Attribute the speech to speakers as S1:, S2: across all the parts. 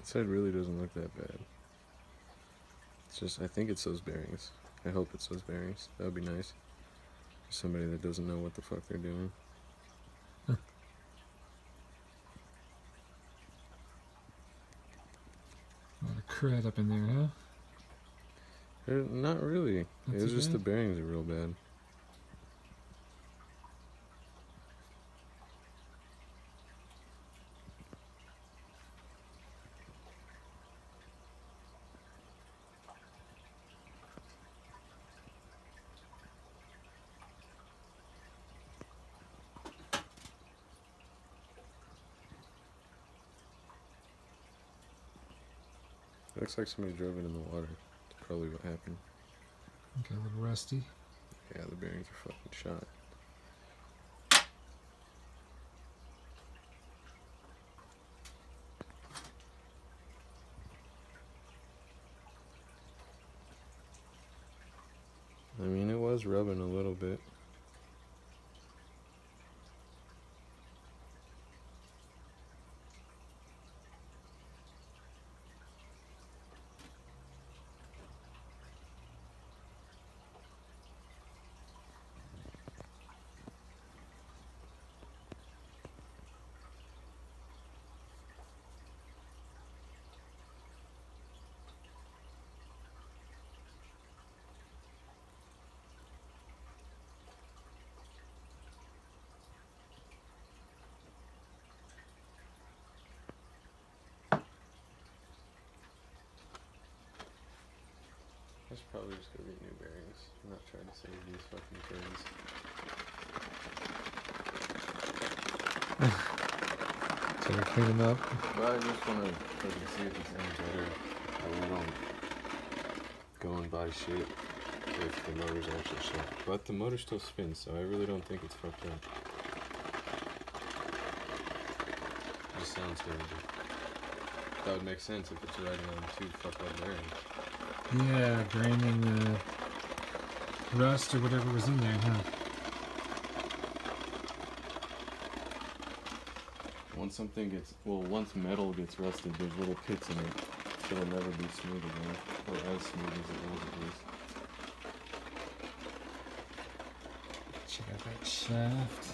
S1: side really doesn't look that bad. It's just, I think it's those bearings. I hope it's those bearings. That would be nice. For somebody that doesn't know what the fuck they're doing.
S2: Huh. A lot of crud up in there, huh?
S1: Not really.
S2: Not
S1: It was
S2: too
S1: just
S2: bad?
S1: the bearings are real bad. It looks like somebody drove it in the water. That's probably what happened.
S2: Okay, a little rusty.
S1: Yeah, the bearings are fucking shot. I mean, it was rubbing a little bit. I should probably just go get new bearings. I'm not trying to save these fucking things.
S2: So we clean them up.
S1: But I just want to fucking see if it's any better. I don't go and buy shit if the motor's actually shot. But the motor still spins, so I really don't think it's fucked up. It just sounds terrible. That would make sense if it's riding on two fucked up bearings.
S2: Yeah, draining the rust or whatever was in there, huh?
S1: Once something gets, once metal gets rusted, there's little pits in it. So it'll never be smooth again, or as smooth as it was at least.
S2: Check out that shaft.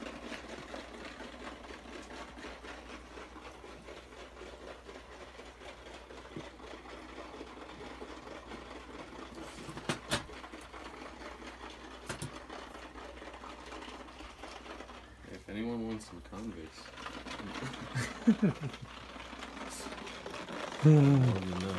S1: If anyone wants some convicts, let me know.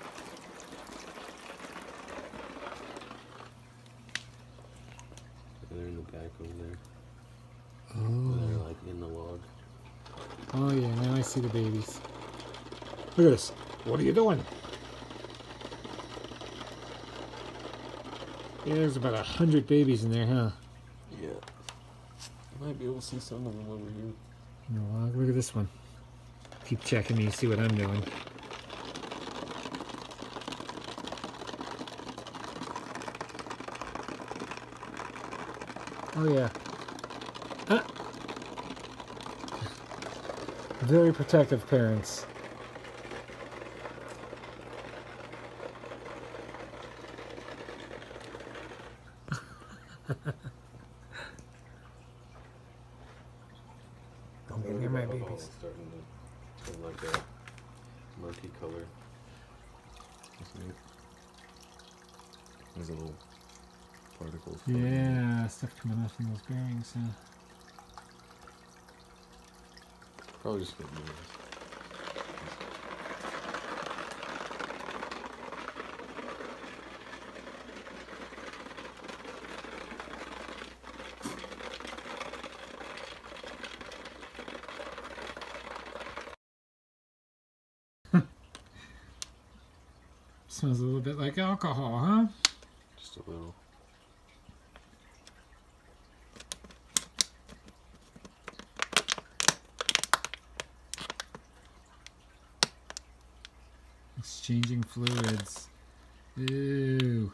S1: They're in the back over there.
S2: Oh.
S1: They're like in the log.
S2: Oh yeah, now I see the babies. Look at this. What are you doing? Yeah, there's about 100 babies in there, huh?
S1: Yeah. I might be able to see some of them over here.
S2: No, look at this one. Keep checking me, see what I'm doing. Oh yeah. Ah. Very protective parents. Don't get near my babies.
S1: It's starting to turn like a murky color. That's neat. There's a little particles.
S2: Yeah, stuff coming off from those bearings, huh?
S1: Probably just get new ones.
S2: Smells a little bit like alcohol, huh?
S1: Just a little.
S2: Exchanging fluids. Ew.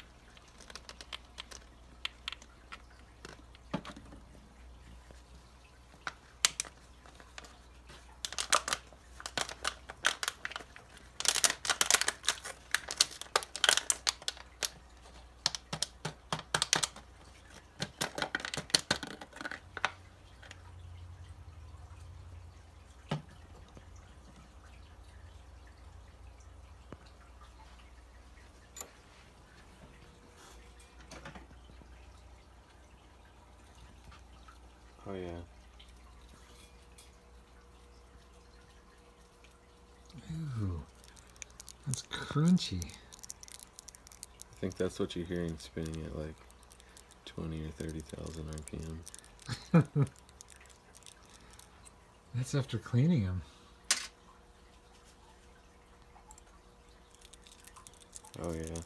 S1: Oh yeah.
S2: Ooh, that's crunchy.
S1: I think that's what you're hearing spinning at like 20 or 30,000 RPM.
S2: That's after cleaning them.
S1: Oh yeah.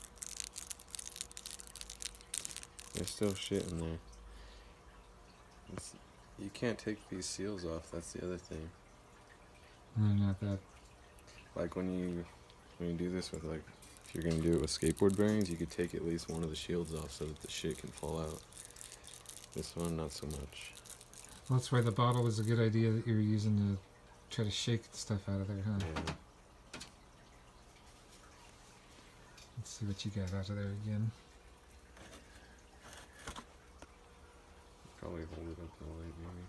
S1: There's still shit in there. You can't take these seals off, that's the other thing.
S2: No, not that.
S1: Like when you do this with like, if you're gonna do it with skateboard bearings, you could take at least one of the shields off so that the shit can fall out. This one, not so much.
S2: Well, that's why the bottle was a good idea that you were using to try to shake the stuff out of there, huh?
S1: Yeah.
S2: Let's see what you got out of there again.
S1: Probably hold it up to the light, maybe.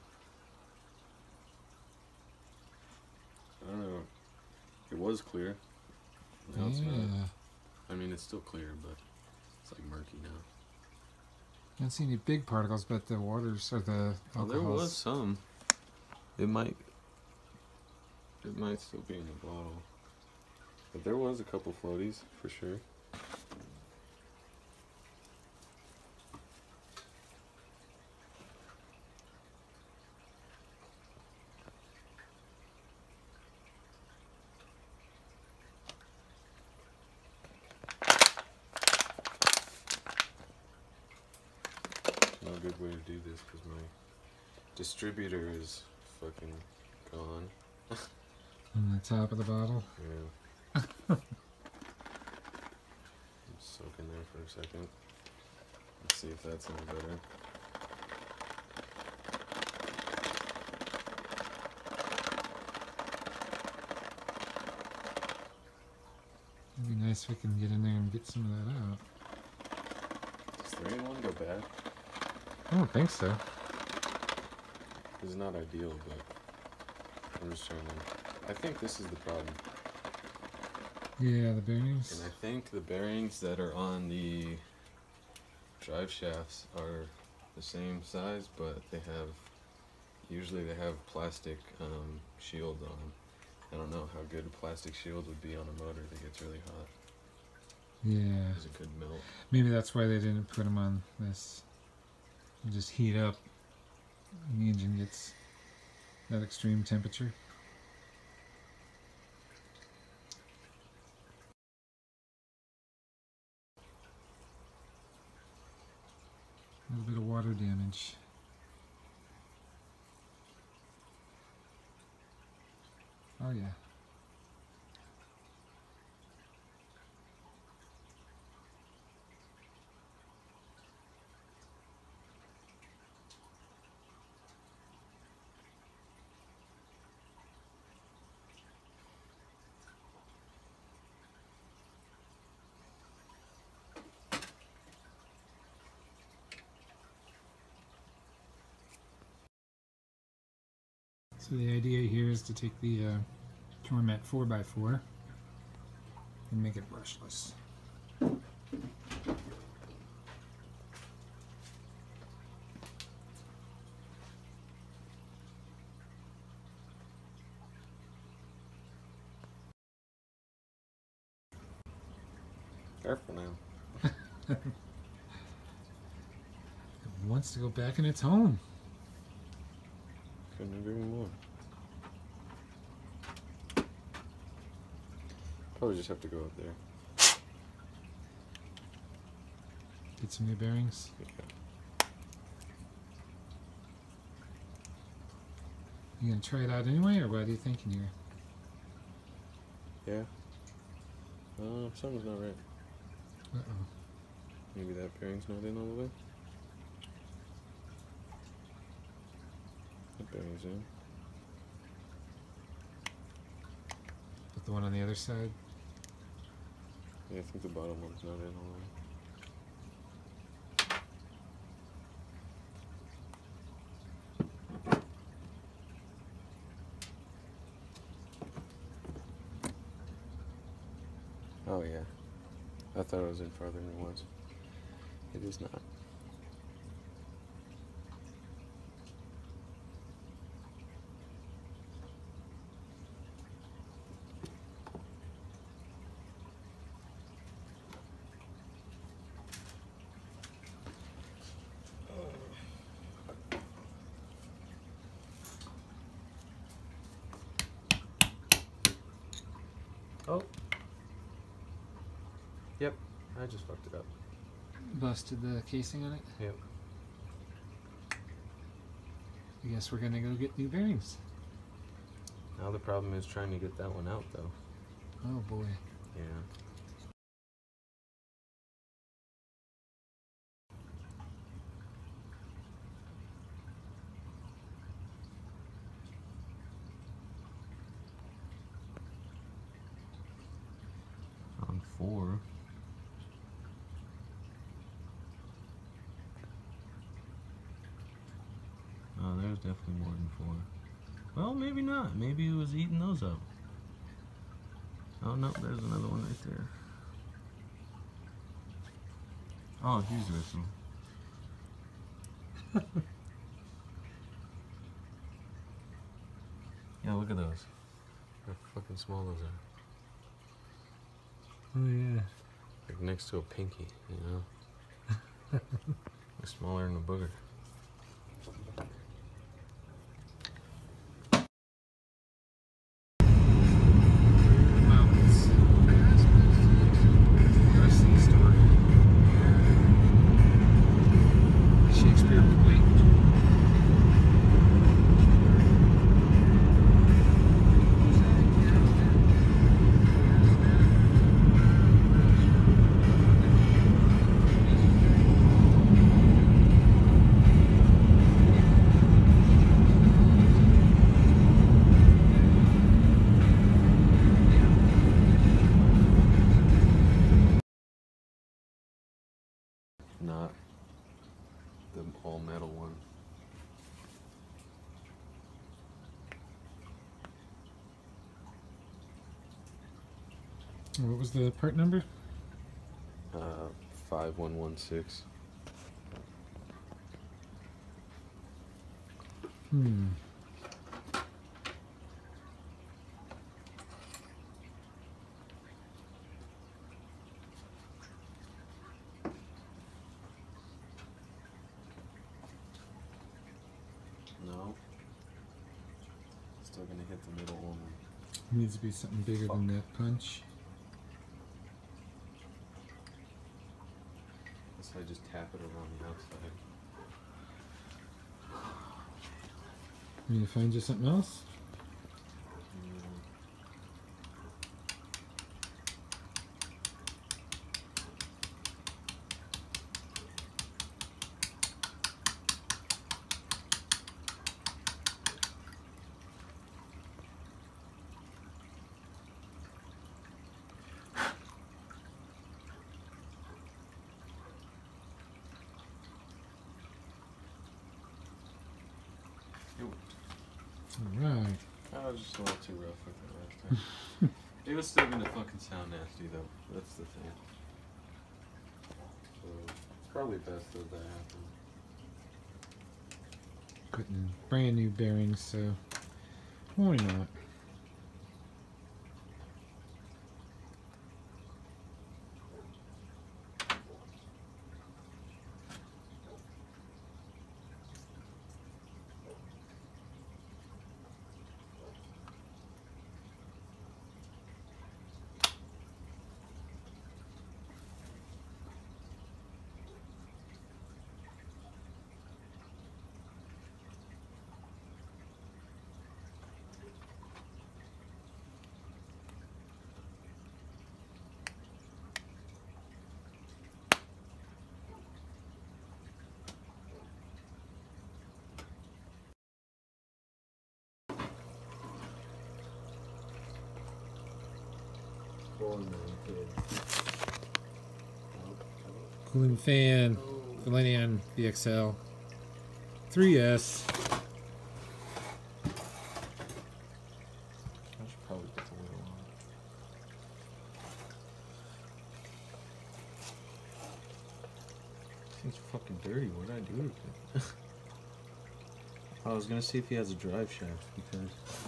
S1: I don't know. It was clear. Now it's not. I mean, it's still clear, but it's like murky now.
S2: I don't see any big particles, but the waters or the alcohols.
S1: There was some. It might still be in the bottle. But there was a couple floaties, for sure. No good way to do this because my distributor is fucking gone.
S2: On the top of the bottle.
S1: Yeah. Soak in there for a second. Let's see if that's any better.
S2: It'd be nice if we can get in there and get some of that out.
S1: Does 3-in-1 go bad?
S2: I don't think so.
S1: It's not ideal, but I'm just trying to... I think this is the problem.
S2: Yeah, the bearings.
S1: And I think the bearings that are on the drive shafts are the same size, but usually they have plastic shields on them. I don't know how good a plastic shield would be on a motor that gets really hot.
S2: Yeah.
S1: Because it could melt.
S2: Maybe that's why they didn't put them on this. You just heat up and the engine gets that extreme temperature. A little bit of water damage. Oh yeah. So the idea here is to take the Torment 4x4 and make it brushless.
S1: Careful now.
S2: It wants to go back in its home.
S1: Couldn't agree more. Probably just have to go up there.
S2: Get some new bearings.
S1: Yeah.
S2: You gonna try it out anyway, or what are you thinking here?
S1: Yeah. Something's not right.
S2: Uh-oh.
S1: Maybe that bearing's not in all the way. That bearing's in.
S2: Put the one on the other side.
S1: Yeah, I think the bottom one's not in all the way. Oh yeah. I thought it was in farther than it was. It is not. I just fucked it up.
S2: Busted the casing on it?
S1: Yep.
S2: I guess we're gonna go get new bearings.
S1: Now the problem is trying to get that one out, though.
S2: Oh boy.
S1: Yeah. On 4. Oh, there's definitely more than 4. Well, maybe not. Maybe it was eating those up. Oh no, there's another one right there. Oh, he's wrestling. Yeah, look at those. How fucking small those are.
S2: Oh yeah.
S1: Like next to a pinky, you know? They're smaller than a booger.
S2: Mountains. RC store. Shakespeare Point.
S1: Not the all metal one.
S2: What was the part number?
S1: 5116. No. Still gonna hit the middle one.
S2: Needs to be something bigger than that punch.
S1: Guess I just tap it around the outside.
S2: You need to find you something else?
S1: It worked.
S2: Alright.
S1: I was just a little too rough with it last time. It was still gonna fucking sound nasty though. That's the thing. So it's probably best that that happened.
S2: Putting brand new bearings, so why not? Cooling fan, Valenian VXL 3S.
S1: I should probably put the lid on. Seems fucking dirty. What did I do with it? I was gonna see if he has a drive shaft because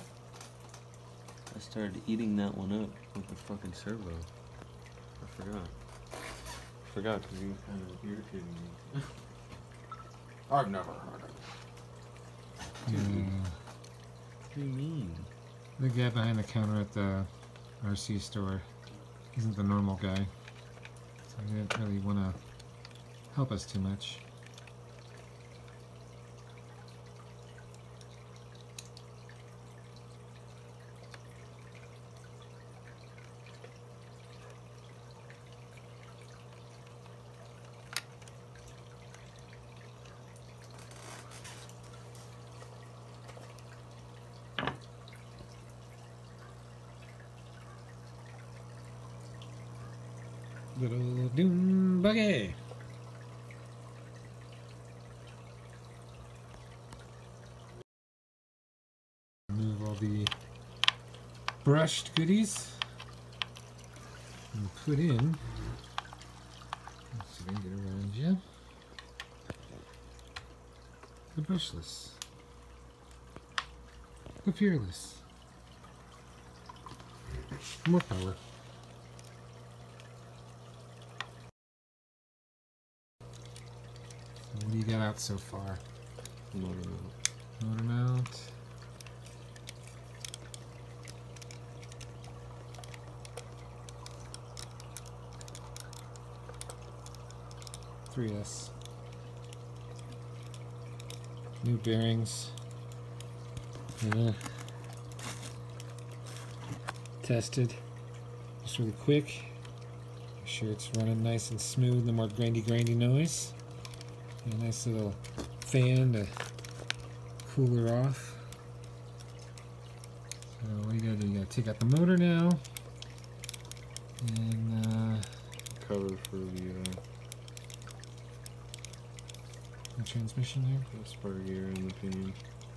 S1: I started eating that one up with the fucking servo. I forgot because he was kind of irritating me. I've never heard of it. Dude, what do you mean?
S2: The guy behind the counter at the RC store isn't the normal guy. So we didn't really want to help us too much. Little dune buggy. Remove all the brushed goodies and put in. Let's see if I can get around you. The brushless, the fearless. More power. What do you got out so far?
S1: Motor mount.
S2: Motor mount. S. New bearings. Tested. Just really quick. Make sure it's running nice and smooth. No more grindy noise. A nice little fan to cool her off. So what you gotta do? You gotta take out the motor now, and
S1: Cover for
S2: the transmission here.
S1: the spur gear and the pinion.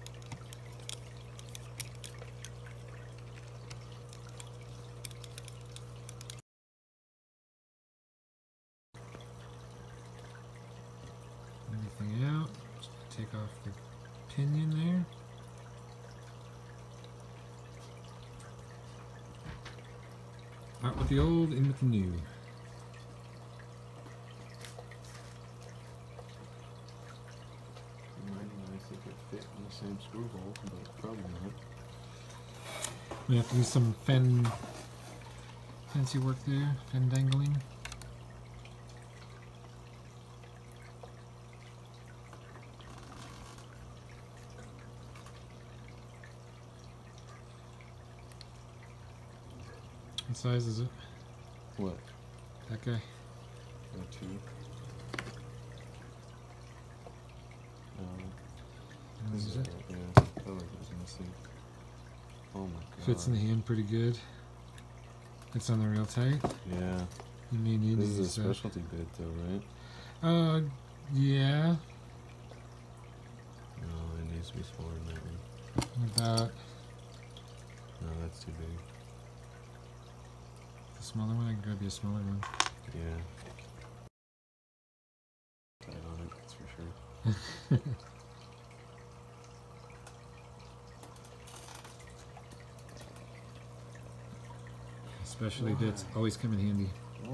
S2: Everything out. Just take off the pinion there. Out with the old, in with the new.
S1: Fit in the same screw hole, but probably not.
S2: We have to do some fancy work there, fin dangling. What size is it?
S1: What?
S2: That guy?
S1: Two.
S2: This is it.
S1: Yeah, I felt like it was missing. Oh my god.
S2: Fits in the hand pretty good. It's on there real tight.
S1: Yeah.
S2: You may need
S1: This
S2: to
S1: is a
S2: use that.
S1: specialty bit though, right?
S2: Yeah.
S1: No, it needs to be smaller than that one.
S2: About
S1: No, that's too big.
S2: the smaller one. I can grab you a smaller one.
S1: Yeah. Tight on it, that's for sure.
S2: Specialty bits always come in handy.
S1: Why?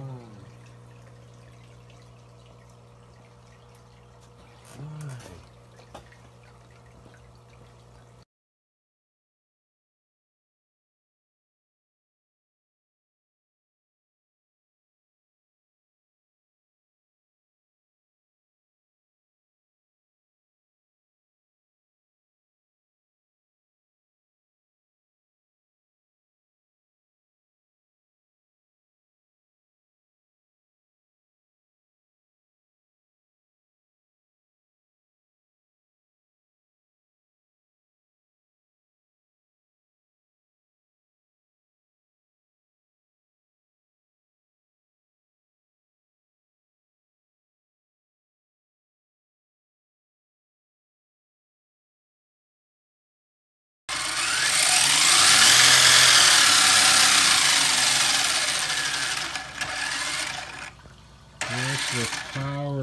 S1: Why?
S2: With power.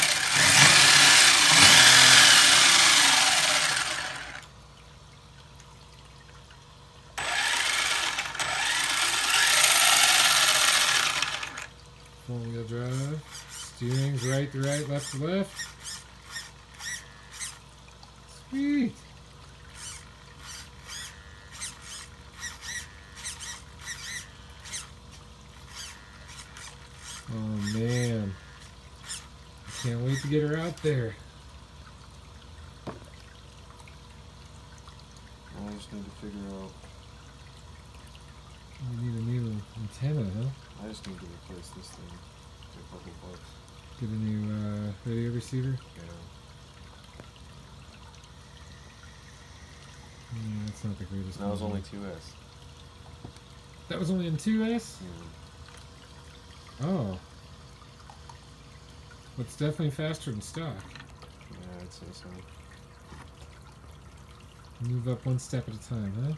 S2: Four-wheel drive. Steering's right to right, left to left. Sweet. Oh man. I can't wait to get her out there.
S1: I just need to figure out.
S2: You need a new antenna, huh?
S1: I just need to replace this thing for a couple bucks.
S2: Get a new radio receiver?
S1: Yeah.
S2: Yeah, that's not the greatest.
S1: That was
S2: one.
S1: only 2S.
S2: That was only in 2S? Oh. But it's definitely faster than stock.
S1: Yeah, I'd say so.
S2: Move up one step at a time, huh?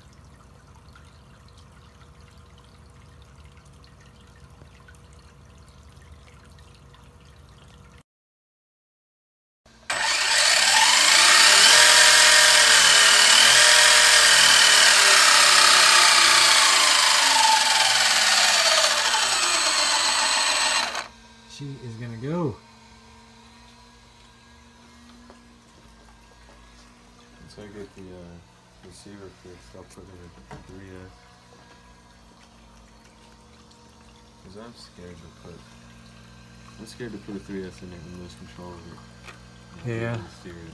S2: She is gonna go.
S1: Once I get the receiver fixed, I'll put in a 3S. Because I'm scared to put a 3S in it and lose control of it.
S2: Yeah.
S1: And steer it.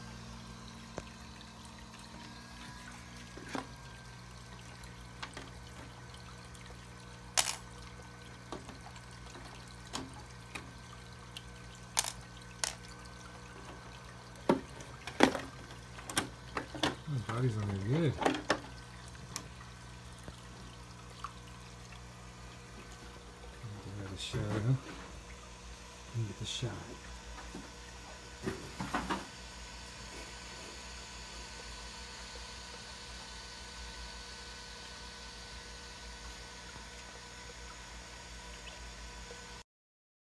S2: Oh, body's on there good. Give that a shot, huh? Get the shot.